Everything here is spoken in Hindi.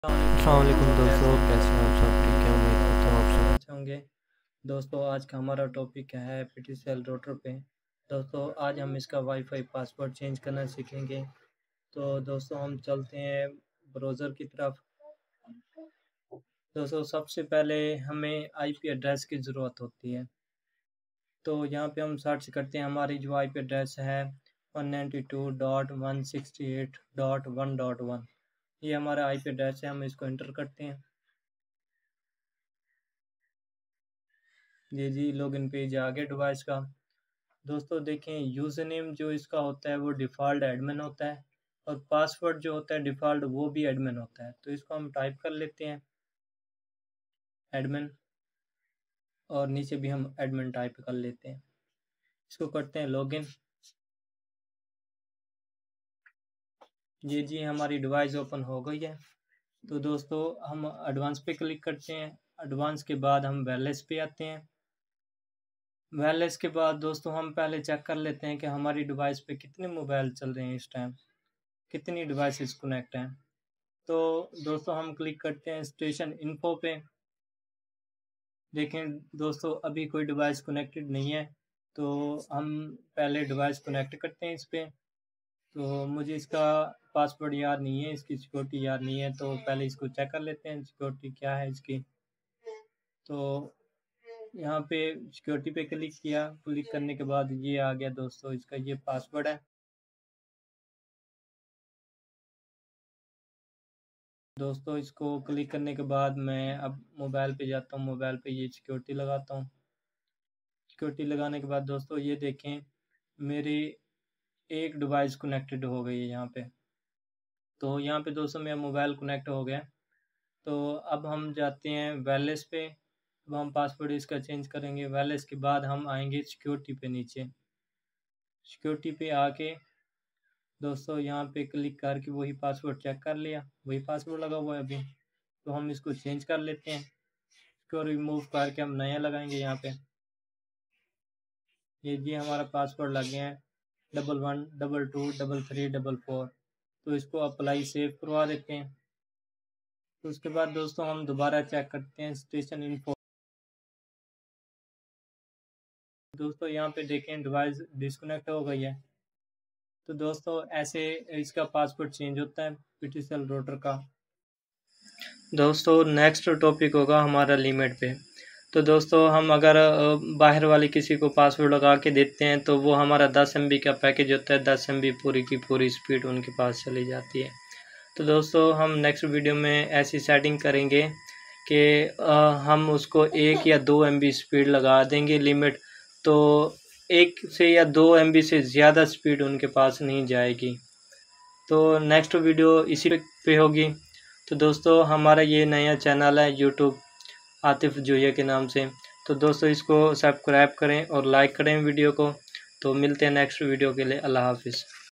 अस्सलाम वालेकुम दोस्तों, कैसे हैं आप सब? ठीक है, उम्मीद करता हूँ आप सब अच्छे होंगे। दोस्तों आज का हमारा टॉपिक है पीटीसीएल राउटर पे। दोस्तों आज हम इसका वाईफाई पासवर्ड चेंज करना सीखेंगे। तो दोस्तों हम चलते हैं ब्राउज़र की तरफ। दोस्तों सबसे पहले हमें आईपी एड्रेस की ज़रूरत होती है। तो यहाँ पे हम सर्च करते हैं, हमारी जो आईपी एड्रेस है 192.168.1.1, ये हमारा आईपी एड्रेस है। हम इसको एंटर करते हैं। जी लॉगिन पेज आ गया डिवाइस का। दोस्तों देखें, यूज़र नेम जो इसका होता है वो डिफ़ॉल्ट एडमिन होता है, और पासवर्ड जो होता है डिफ़ॉल्ट वो भी एडमिन होता है। तो इसको हम टाइप कर लेते हैं एडमिन, और नीचे भी हम एडमिन टाइप कर लेते हैं। इसको करते हैं लॉगिन। जी हमारी डिवाइस ओपन हो गई है। तो दोस्तों हम एडवांस पे क्लिक करते हैं। एडवांस के बाद हम वायरलेस पे आते हैं। वायरलेस के बाद दोस्तों हम पहले चेक कर लेते हैं कि हमारी डिवाइस पे कितने मोबाइल चल रहे हैं इस टाइम, कितनी डिवाइसेस कनेक्ट हैं। तो दोस्तों हम क्लिक करते हैं स्टेशन इन्फो पे। देखें दोस्तों, अभी कोई डिवाइस कनेक्टेड नहीं है, तो हम पहले डिवाइस कनेक्ट करते हैं इस पे। तो मुझे इसका पासवर्ड याद नहीं है, इसकी सिक्योरिटी याद नहीं है, तो पहले इसको चेक कर लेते हैं सिक्योरिटी क्या है इसकी। तो यहाँ पे सिक्योरिटी पे क्लिक किया। क्लिक करने के बाद ये आ गया दोस्तों, इसका ये पासवर्ड है। दोस्तों इसको क्लिक करने के बाद मैं अब मोबाइल पे जाता हूँ। मोबाइल पे ये सिक्योरिटी लगाता हूँ। सिक्योरिटी लगाने के बाद दोस्तों ये देखें, मेरी एक डिवाइस कनेक्टेड हो गई है यहाँ पे। तो यहाँ पे दोस्तों मेरा मोबाइल कनेक्ट हो गया। तो अब हम जाते हैं वायरलेस पे। अब हम पासवर्ड इसका चेंज करेंगे। वायरलेस के बाद हम आएंगे सिक्योरिटी पे। नीचे सिक्योरिटी पे आके दोस्तों यहाँ पे क्लिक करके वही पासवर्ड चेक कर लिया, वही पासवर्ड लगा हुआ है अभी। तो हम इसको चेंज कर लेते हैं। इसको रिमूव करके हम नया लगाएंगे यहाँ पे। ये जी हमारा पासवर्ड लग गया है 11122344। तो इसको अप्लाई सेव करवा देते हैं। तो उसके बाद दोस्तों हम दोबारा चेक करते हैं स्टेशन इन्फो। दोस्तों यहाँ पे देखें डिवाइस डिस्कनेक्ट हो गई है। तो दोस्तों ऐसे इसका पासवर्ड चेंज होता है पीटीसीएल राउटर का। दोस्तों नेक्स्ट टॉपिक होगा हमारा लिमिट पे। तो दोस्तों हम अगर बाहर वाले किसी को पासवर्ड लगा के देते हैं तो वो हमारा 10 MB का पैकेज होता है, 10 MB पूरी की पूरी स्पीड उनके पास चली जाती है। तो दोस्तों हम नेक्स्ट वीडियो में ऐसी सेटिंग करेंगे कि हम उसको 1 या 2 MB स्पीड लगा देंगे लिमिट। तो 1 से या 2 MB से ज़्यादा स्पीड उनके पास नहीं जाएगी। तो नेक्स्ट वीडियो इसी पे होगी। तो दोस्तों हमारा ये नया चैनल है यूट्यूब आतिफ जोया के नाम से। तो दोस्तों इसको सब्सक्राइब करें और लाइक करें वीडियो को। तो मिलते हैं नेक्स्ट वीडियो के लिए। अल्लाह हाफिज़।